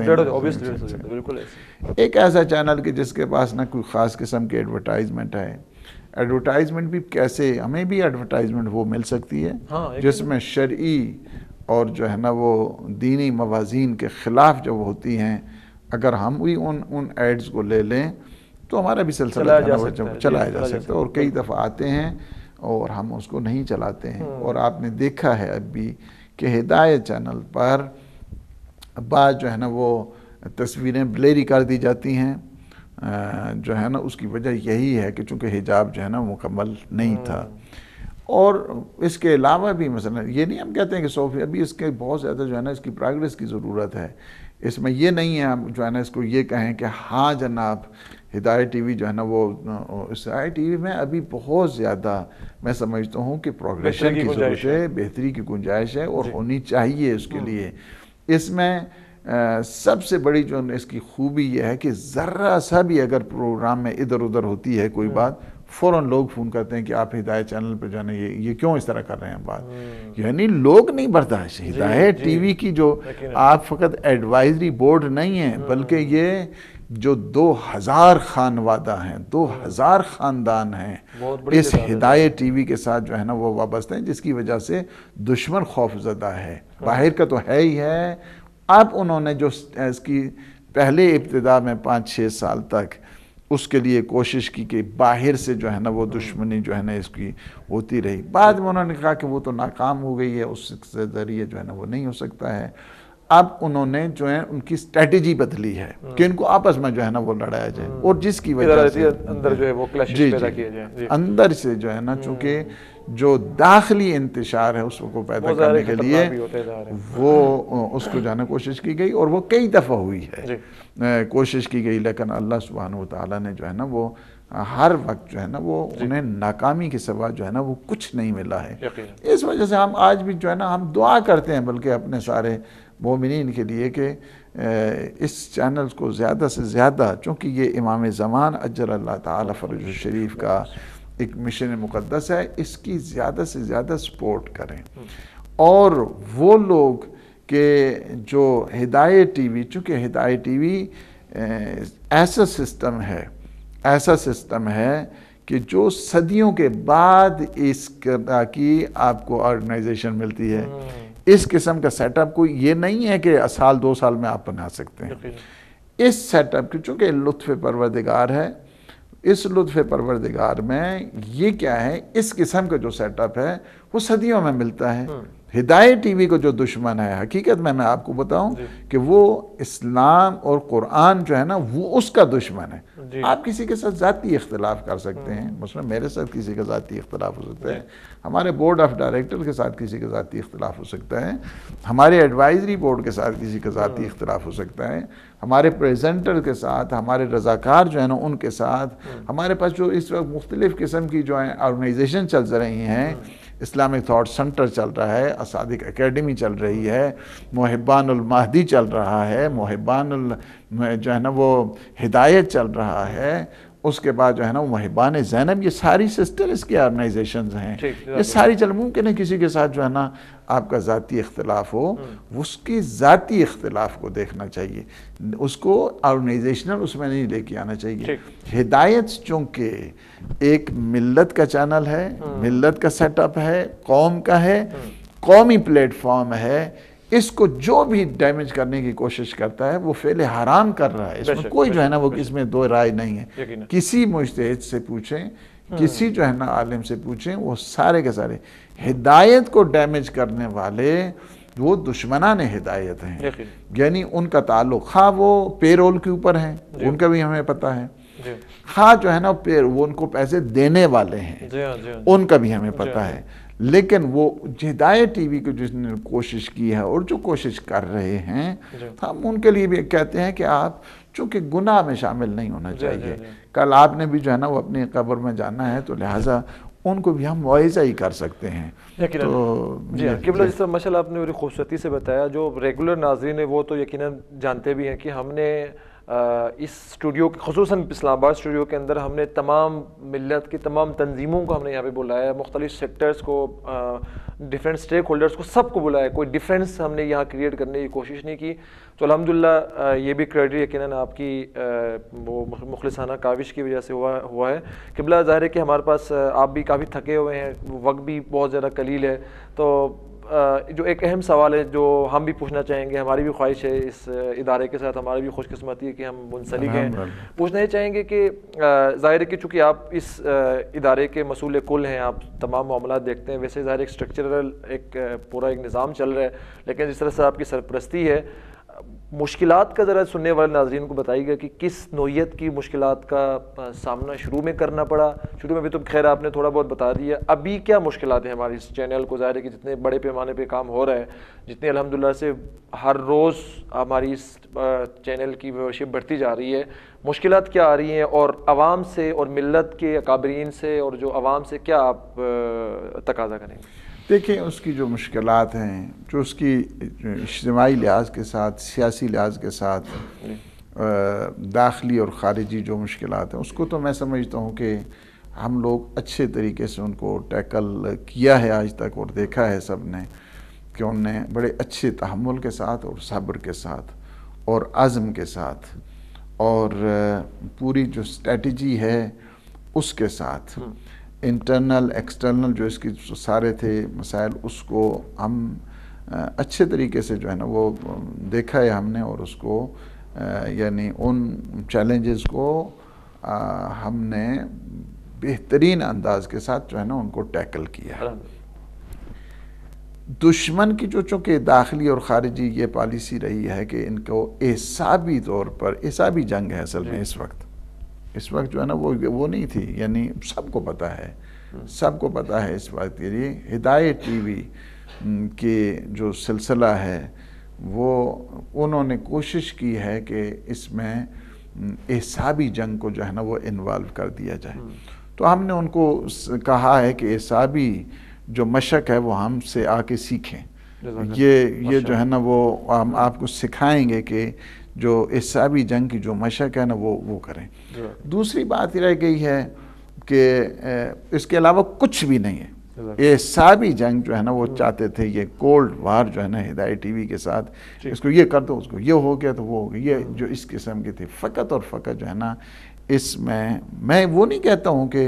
ہیں۔ ایک ایسا چینل کہ جس کے پاس نہ کوئی خاص قسم کی ایڈورٹائزمنٹ ہے، ایڈورٹائزمنٹ بھی کیسے، ہمیں بھی ایڈورٹائزمنٹ وہ مل سکتی ہے جس میں شرعی اور جو ہے نا وہ دینی موازین کے خلاف جب ہوتی ہیں، اگر ہم بھی ان ان ایڈز کو لے لیں تو ہمارا بھی سلسلہ چلایا جا سکتا ہے، اور کئی دفعہ آتے ہیں اور ہم اس کو نہیں چلاتے ہیں۔ اور آپ نے دیکھا ہے اب بھی کہ ہدایت چینل پر بعض جو ہے نا وہ تصویریں بلیری کر دی جاتی ہیں، جو ہے نا اس کی وجہ یہی ہے کہ چونکہ حجاب جو ہے نا مکمل نہیں تھا۔ اور اس کے علاوہ بھی مثلا یہ نہیں ہم کہتے ہیں کہ سو ابھی اس کے بہت زیادہ جو ہے نا اس کی پروگریس کی ضرورت ہے، اس میں یہ نہیں ہے ہم جو ہے نا اس کو یہ کہیں کہ ہاں جناب ہدایت ٹی وی جو ہے نا وہ اس ہدایت ٹی وی میں ابھی بہت زیادہ میں سمجھتا ہوں کہ پروگریشن کی ضرورت ہے، بہتری کی گنجائش ہے اور ہونی چاہیے اس کے لیے۔ اس میں سب سے بڑی جو اس کی خوبی یہ ہے کہ ذرا سا بھی اگر پروگرام میں ادھر ادھر ہوتی ہے کوئی بات، فوراً لوگ فون کرتے ہیں کہ آپ ہدایت چینل پہ جانا، یہ یہ کیوں اس طرح کر رہے ہیں بات، یعنی لوگ نہیں برداشت۔ ہدایت ٹی وی کی جو آپ فقط ایڈوائزری بورڈ نہیں ہے بلکہ یہ جو دو ہزار خانوادہ ہیں، دو ہزار خاندان ہیں اس ہدایت ٹی وی کے ساتھ جو ہے نا وہ وابستہ ہیں، جس کی وجہ سے دشمن خوف زدہ ہے، باہر کا تو ہے ہی ہے۔ اب انہوں نے جو اس کی پہلے ابتدا میں پانچ چھ سال تک اس کے لیے کوشش کی کہ باہر سے جو ہے نا وہ دشمنی جو ہے نا اس کی ہوتی رہی، بعد میں انہوں نے کہا کہ وہ تو ناکام ہو گئی ہے، اس سے ذریعے جو ہے نا وہ نہیں ہو سکتا ہے۔ اب انہوں نے جو ہے ان کی اسٹریٹجی بدلی ہے کہ ان کو آپس میں جو ہے نا وہ لڑایا جائے، اور جس کی وجہ سے اندر جو ہے وہ کلیشز پیدا کیے جائیں، اندر سے جو ہے نا چونکہ جو داخلی انتشار ہے اس کو پیدا کرنے کے لیے وہ اس کو جانا کوشش کی گئی، اور وہ کئی دفعہ ہوئی ہے کوشش کی گئی، لیکن اللہ سبحانہ وتعالی نے جو ہے نا وہ ہر وقت جو ہے نا وہ انہیں ناکامی کے سوا جو ہے نا وہ کچھ نہیں ملا ہے۔ اس وجہ سے ہم آج بھی جو ہے نا ہم دعا کرتے ہیں بلکہ اپنے سارے مومنین کے لیے کہ اس چینل کو زیادہ سے زیادہ، چونکہ یہ امام زمان اجل اللہ تعالی فرج الشریف کا ایک مشن مقدس ہے، اس کی زیادہ سے زیادہ سپورٹ کریں۔ اور وہ لوگ کہ جو ہدایت ٹی وی، چونکہ ہدایت ٹی وی ایسا سسٹم ہے ایسا سسٹم ہے کہ جو صدیوں کے بعد اس کی آپ کو آرگنائزیشن ملتی ہے، اس قسم کا سیٹ اپ کوئی یہ نہیں ہے کہ سال دو سال میں آپ بنا سکتے ہیں۔ اس سیٹ اپ کی چونکہ لطف پروردگار ہے، اس لطف پروردگار میں یہ کیا ہے، اس قسم کا جو سیٹ اپ ہے وہ صدیوں میں ملتا ہے۔ ہدایت ٹی وی کو جو دشمن ہے حقیقت میں میں آپ کو بتاؤں کہ وہ اسلام اور قرآن جو ہے نا وہ اس کا دشمن ہے۔ آپ کسی کے ساتھ ذاتی اختلاف کر سکتے ہیں، مثلا میرے ساتھ کسی کا ذاتی اختلاف ہو سکتا ہے، ہمارے بورڈ آف ڈائریکٹر کے ساتھ کسی کا ذاتی اختلاف ہو سکتا ہے، ہمارے ایڈوائزری بورڈ کے ساتھ کسی کا ذاتی اختلاف ہو سکتا ہے، ہمارے پریزنٹر کے ساتھ، ہمارے رضاکار جو ہے نا ان کے ساتھ، ہمارے پاس جو اس وقت مختلف قسم کی جو آرگنائزیشن چل رہی ہیں، اسلامک تھاٹ سنٹر چل رہا ہے، اصادق اکیڈمی چل رہی ہے، محبان المہدی چل رہا ہے، محبان ال جو ہے نا وہ ہدایت چل رہا ہے، اس کے بعد جو ہے نا وہ محبان زینب، یہ ساری سسٹر اس کی آرگنائزیشنز ہیں، یہ ساری چل ممکن ہے کسی کے ساتھ جو ہے نا آپ کا ذاتی اختلاف ہو، اس کی ذاتی اختلاف کو دیکھنا چاہیے، اس کو آرگنائزیشنل اس میں نہیں لے کے آنا چاہیے۔ ہدایت چونکہ ایک ملت کا چینل ہے، ملت کا سیٹ اپ ہے، قوم کا ہے، قومی پلیٹ فارم ہے، اس کو جو بھی ڈیمیج کرنے کی کوشش کرتا ہے وہ فعل حرام کر رہا ہے، اس میں کوئی جو ہے نا وہ اس میں دو رائے نہیں ہے۔ کسی مجتہد سے پوچھیں، کسی جو ہے نا عالم سے پوچھیں، وہ سارے کے سارے ہدایت کو ڈیمیج کرنے والے وہ دشمنان ہدایت ہیں، یعنی ان کا تعلق خواہ وہ پے رول کے اوپر ہیں، ان کا بھی ہمیں پتہ ہے، ہاں جو ہے نا وہ ان کو پیسے دینے والے ہیں ان کا بھی ہمیں پتہ ہے، لیکن وہ ہدایت ٹی وی کو جس نے کوشش کی ہے اور جو کوشش کر رہے ہیں ہم ان کے لیے بھی کہتے ہیں کہ آپ چونکہ گناہ میں شامل نہیں ہونا چاہیے. کل آپ نے بھی جو ہے نا وہ اپنی قبر میں جانا ہے تو لہٰذا ان کو بھی ہم موعظہ ہی کر سکتے ہیں. تو جی ہاں قبلہ جس طرح ماشاء اللہ آپ نے بڑی خوبصورتی سے بتایا، جو ریگولر ناظرین ہیں وہ تو یقیناً جانتے بھی ہیں کہ ہم نے اس اسٹوڈیو خصوصاً اسلام آباد اسٹوڈیو کے اندر ہم نے تمام ملت کی تمام تنظیموں کو ہم نے یہاں پہ بلایا ہے، مختلف سیکٹرز کو، ڈیفرنٹ اسٹیک ہولڈرز کو، سب کو بلایا. کوئی ڈفرینس ہم نے یہاں کریٹ کرنے کی کوشش نہیں کی. تو الحمدللہ یہ بھی کریڈٹ یقیناً آپ کی وہ مخلصانہ کاوش کی وجہ سے ہوا ہوا ہے. قبلہ ظاہر ہے کہ ہمارے پاس آپ بھی کافی تھکے ہوئے ہیں، وقت بھی بہت زیادہ قلیل ہے، تو جو ایک اہم سوال ہے جو ہم بھی پوچھنا چاہیں گے، ہماری بھی خواہش ہے اس ادارے کے ساتھ، ہماری بھی خوش قسمتی ہے کہ ہم منسلک ہیں، پوچھنا یہ چاہیں گے کہ ظاہر ہے کہ چونکہ آپ اس ادارے کے مسئول کل ہیں، آپ تمام معاملات دیکھتے ہیں، ویسے ظاہر ایک اسٹرکچرل ایک پورا ایک نظام چل رہا ہے، لیکن جس طرح سے آپ کی سرپرستی ہے، مشکلات کا ذرا سننے والے ناظرین کو بتائیے گا کہ کس نوعیت کی مشکلات کا سامنا شروع میں کرنا پڑا. شروع میں بھی تو خیر آپ نے تھوڑا بہت بتا دیا، ابھی کیا مشکلات ہیں ہماری اس چینل کو؟ ظاہر ہے کہ جتنے بڑے پیمانے پہ کام ہو رہا ہے، جتنے الحمدللہ سے ہر روز ہماری اس چینل کی ویورشپ بڑھتی جا رہی ہے، مشکلات کیا آ رہی ہیں اور عوام سے اور ملت کے اکابرین سے اور جو عوام سے کیا آپ تقاضا کریں گے؟ دیکھیں اس کی جو مشکلات ہیں، جو اس کی اجتماعی لحاظ کے ساتھ، سیاسی لحاظ کے ساتھ، داخلی اور خارجی جو مشکلات ہیں، اس کو تو میں سمجھتا ہوں کہ ہم لوگ اچھے طریقے سے ان کو ٹیکل کیا ہے آج تک، اور دیکھا ہے سب نے کہ انہوں نے بڑے اچھے تحمل کے ساتھ اور صبر کے ساتھ اور عزم کے ساتھ اور پوری جو اسٹریٹجی ہے اس کے ساتھ، انٹرنل ایکسٹرنل جو اس کی سارے تھے مسائل، اس کو ہم اچھے طریقے سے جو ہے نا وہ دیکھا ہے ہم نے، اور اس کو یعنی ان چیلنجز کو ہم نے بہترین انداز کے ساتھ جو ہے نا ان کو ٹیکل کیا. دشمن کی جو چونکہ داخلی اور خارجی یہ پالیسی رہی ہے کہ ان کو احسابی طور پر، احسابی جنگ ہے اصل میں اس وقت اس وقت جو ہے نا وہ وہ نہیں تھی، یعنی سب کو پتہ ہے سب کو پتہ ہے اس وقت کے لیے ہدایت ٹی وی کے جو سلسلہ ہے وہ انہوں نے کوشش کی ہے کہ اس میں احسابی جنگ کو جو ہے نا وہ انوالو کر دیا جائے. تو ہم نے ان کو کہا ہے کہ احسابی جو مشق ہے وہ ہم سے آ کے سیکھیں، یہ یہ جو ہے نا وہ ہم آپ کو سکھائیں گے کہ جو احسابی جنگ کی جو مشق ہے نا وہ وہ کریں. دوسری بات یہ رہ گئی ہے کہ اس کے علاوہ کچھ بھی نہیں ہے. احسابی جنگ جو ہے نا وہ چاہتے تھے، یہ کولڈ وار جو ہے نا ہدایت ٹی وی کے ساتھ، اس کو یہ کر دو، اس کو یہ ہو گیا تو وہ ہو گیا، یہ جو اس قسم کی تھی. فقط اور فقط جو ہے نا اس میں میں وہ نہیں کہتا ہوں کہ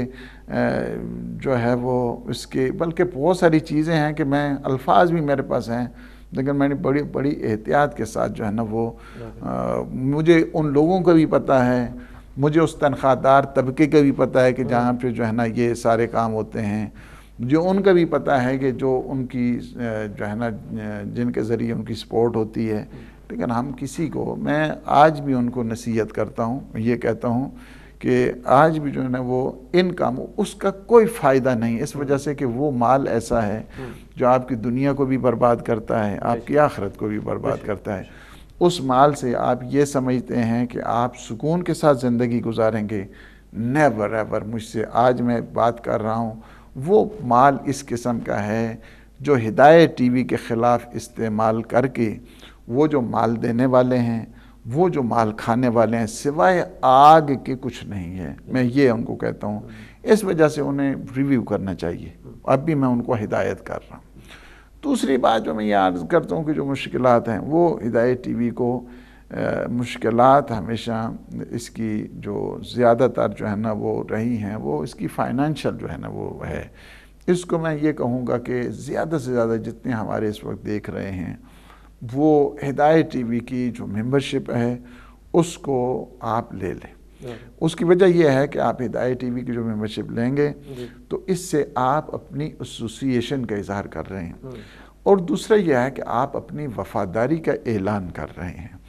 جو ہے وہ اس کے، بلکہ بہت ساری چیزیں ہیں کہ میں الفاظ بھی میرے پاس ہیں، لیکن میں نے بڑی بڑی احتیاط کے ساتھ جو ہے نا وہ مجھے ان لوگوں کا بھی پتہ ہے، مجھے اس تنخواہ دار طبقے کا بھی پتہ ہے کہ جہاں پہ جو ہے نا یہ سارے کام ہوتے ہیں، جو ان کا بھی پتہ ہے کہ جو ان کی جو ہے نا جن کے ذریعے ان کی سپورٹ ہوتی ہے. لیکن ہم کسی کو، میں آج بھی ان کو نصیحت کرتا ہوں، یہ کہتا ہوں کہ آج بھی جو ہے نا وہ ان کاموں اس کا کوئی فائدہ نہیں، اس وجہ سے کہ وہ مال ایسا ہے جو آپ کی دنیا کو بھی برباد کرتا ہے، آپ کی آخرت کو بھی برباد کرتا ہے. اس مال سے آپ یہ سمجھتے ہیں کہ آپ سکون کے ساتھ زندگی گزاریں گے، نیور ایور. مجھ سے آج میں بات کر رہا ہوں، وہ مال اس قسم کا ہے جو ہدایت ٹی وی کے خلاف استعمال کر کے وہ جو مال دینے والے ہیں، وہ جو مال کھانے والے ہیں، سوائے آگ کے کچھ نہیں ہے. میں یہ ان کو کہتا ہوں، اس وجہ سے انہیں ریویو کرنا چاہیے. اب بھی میں ان کو ہدایت کر رہا ہوں. دوسری بات جو میں یہ عرض کرتا ہوں کہ جو مشکلات ہیں وہ ہدایت ٹی وی کو مشکلات ہمیشہ اس کی جو زیادہ تر جو ہے نا وہ رہی ہیں، وہ اس کی فائنینشل جو ہے نا وہ ہے. اس کو میں یہ کہوں گا کہ زیادہ سے زیادہ جتنے ہمارے اس وقت دیکھ رہے ہیں وہ ہدایت ٹی وی کی جو ممبرشپ ہے اس کو آپ لے لیں. اس کی وجہ یہ ہے کہ آپ ہدایت ٹی وی کی جو ممبرشپ لیں گے تو اس سے آپ اپنی ایسوسییشن کا اظہار کر رہے ہیں، اور دوسرا یہ ہے کہ آپ اپنی وفاداری کا اعلان کر رہے ہیں.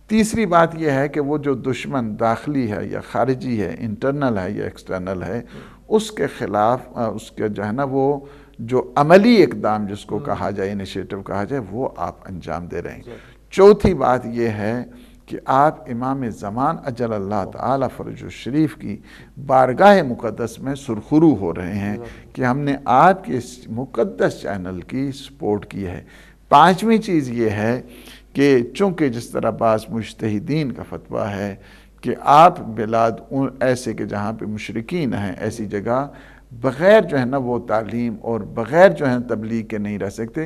تیسری بات یہ ہے کہ وہ جو دشمن داخلی ہے یا خارجی ہے، انٹرنل ہے یا ایکسٹرنل ہے، اس کے خلاف اس کے جو ہے نا وہ جو عملی اقدام جس کو کہا جائے، انیشیٹو کہا جائے، وہ آپ انجام دے رہے ہیں۔ چوتھی بات یہ ہے کہ آپ امام زمان اجل اللہ تعالی فرج الشریف کی بارگاہ مقدس میں سرخرو ہو رہے ہیں کہ ہم نے آپ کے اس مقدس چینل کی سپورٹ کی ہے۔ پانچویں چیز یہ ہے کہ چونکہ جس طرح بعض مجتہدین کا فتویٰ ہے کہ آپ بلاد ایسے کہ جہاں پہ مشرکین ہیں، ایسی جگہ بغیر جو ہے نا وہ تعلیم اور بغیر جو ہے تبلیغ کے نہیں رہ سکتے،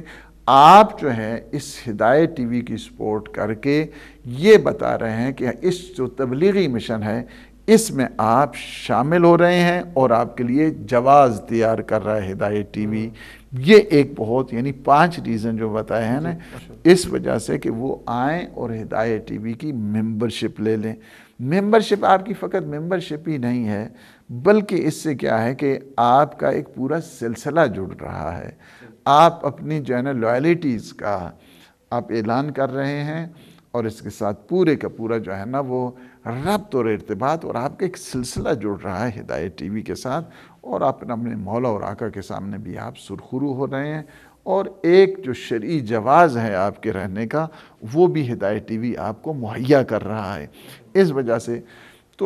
آپ جو ہے اس ہدایت ٹی وی کی سپورٹ کر کے یہ بتا رہے ہیں کہ اس جو تبلیغی مشن ہے اس میں آپ شامل ہو رہے ہیں اور آپ کے لیے جواز تیار کر رہا ہے ہدایت ٹی وی۔ یہ ایک بہت یعنی پانچ ریزن جو بتائے ہیں نا، اس وجہ سے کہ وہ آئیں اور ہدایت ٹی وی کی ممبرشپ لے لیں۔ ممبرشپ آپ کی فقط ممبرشپ ہی نہیں ہے، بلکہ اس سے کیا ہے کہ آپ کا ایک پورا سلسلہ جڑ رہا ہے۔ آپ اپنی جو ہے نا لوائلٹیز کا آپ اعلان کر رہے ہیں، اور اس کے ساتھ پورے کا پورا جو ہے نا وہ ربط اور ارتباط، اور آپ کا ایک سلسلہ جڑ رہا ہے ہدایت ٹی وی کے ساتھ، اور آپ اپنے مولا اور آقا کے سامنے بھی آپ سرخرو ہو رہے ہیں، اور ایک جو شرعی جواز ہے آپ کے رہنے کا وہ بھی ہدایت ٹی وی آپ کو مہیا کر رہا ہے۔ اس وجہ سے تو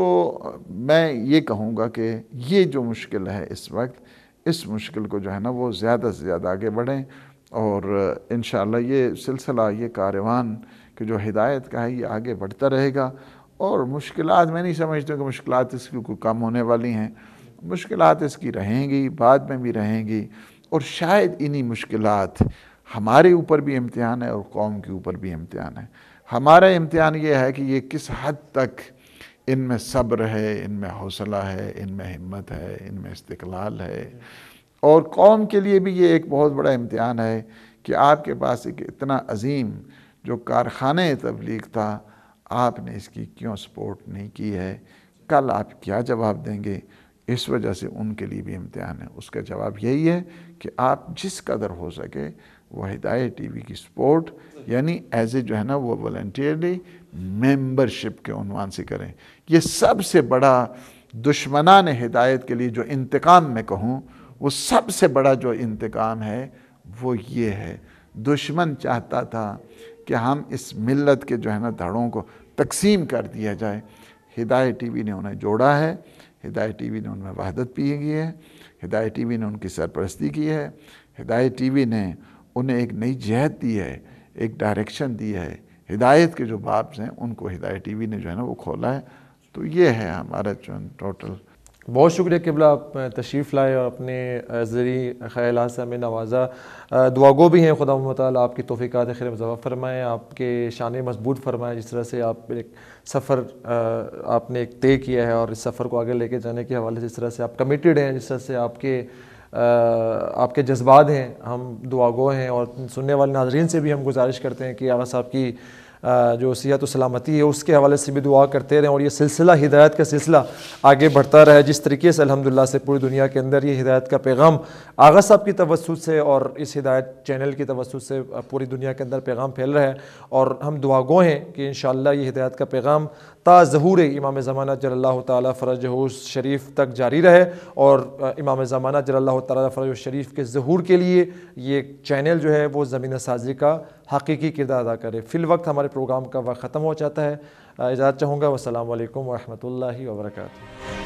میں یہ کہوں گا کہ یہ جو مشکل ہے اس وقت، اس مشکل کو جو ہے نا وہ زیادہ سے زیادہ آگے بڑھیں، اور انشاءاللہ یہ سلسلہ، یہ کاروان کہ جو ہدایت کا ہے یہ آگے بڑھتا رہے گا۔ اور مشکلات میں نہیں سمجھتا کہ مشکلات اس کی کوئی کم ہونے والی ہیں، مشکلات اس کی رہیں گی، بعد میں بھی رہیں گی، اور شاید انہی مشکلات ہمارے اوپر بھی امتحان ہے اور قوم کے اوپر بھی امتحان ہے۔ ہمارا امتحان یہ ہے کہ یہ کس حد تک ان میں صبر ہے، ان میں حوصلہ ہے، ان میں ہمت ہے، ان میں استقلال ہے، اور قوم کے لیے بھی یہ ایک بہت بڑا امتحان ہے کہ آپ کے پاس ایک اتنا عظیم جو کارخانہ تبلیغ تھا، آپ نے اس کی کیوں سپورٹ نہیں کی ہے، کل آپ کیا جواب دیں گے؟ اس وجہ سے ان کے لیے بھی امتحان ہے۔ اس کا جواب یہی ہے کہ آپ جس قدر ہو سکے وہ ہدایت ٹی وی کی سپورٹ یعنی ایز اے جو ہے نا وہ والنٹیئرلی ممبرشپ کے عنوان سے کریں۔ یہ سب سے بڑا دشمنان ہدایت کے لیے جو انتقام میں کہوں، وہ سب سے بڑا جو انتقام ہے وہ یہ ہے۔ دشمن چاہتا تھا کہ ہم اس ملت کے جو ہے نا دھڑوں کو تقسیم کر دیا جائے۔ ہدایت ٹی وی نے انہیں جوڑا ہے، ہدایت ٹی وی نے ان میں وحدت پی کی ہے، ہدایت ٹی وی نے ان کی سرپرستی کی ہے، ہدایت ٹی وی نے انہیں ایک نئی جہت دی ہے، ایک ڈائریکشن دی ہے۔ ہدایت کے جو باب ہیں ان کو ہدایت ٹی وی نے جو ہے نا وہ کھولا ہے۔ تو یہ ہے ہمارا جو ٹوٹل۔ بہت شکریہ قبلہ، آپ تشریف لائے اور اپنے زرعی خیالات سے ہمیں نوازا۔ دعا گو بھی ہیں خدا متعالی آپ کی توفیقات خیر مضاعف فرمائیں، آپ کے شان مضبوط فرمائیں، جس طرح سے آپ ایک سفر آپ نے ایک طے کیا ہے اور اس سفر کو آگے لے کے جانے کے حوالے سے جس طرح سے آپ کمیٹیڈ ہیں، جس طرح سے آپ کے آپ کے جذبات ہیں، ہم دعا گو ہیں، اور سننے والے ناظرین سے بھی ہم گزارش کرتے ہیں کہ آغا صاحب کی جو صحت و سلامتی ہے اس کے حوالے سے بھی دعا کرتے رہیں، اور یہ سلسلہ ہدایت کا سلسلہ آگے بڑھتا رہے، جس طریقے سے الحمدللہ سے پوری دنیا کے اندر یہ ہدایت کا پیغام آغا صاحب کی توسط سے اور اس ہدایت چینل کی توسط سے پوری دنیا کے اندر پیغام پھیل رہا ہے، اور ہم دعا گو ہیں کہ انشاءاللہ یہ ہدایت کا پیغام تا ظہور امام زمانہ جل اللہ تعالیٰ فرجہ شریف تک جاری رہے، اور امام زمانہ جل اللہ تعالیٰ فرجہ شریف کے ظہور کے لیے یہ چینل جو ہے وہ زمینہ سازی کا حقیقی کردار ادا کرے۔ فی الوقت ہمارے پروگرام کا وقت ختم ہو جاتا ہے، اجازت چاہوں گا۔ والسلام علیکم ورحمۃ اللہ وبرکاتہ۔